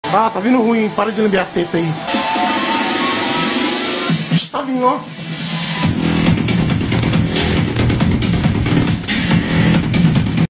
Ah, tá vindo ruim. Para de lamber a teta aí. Tá vindo, ó.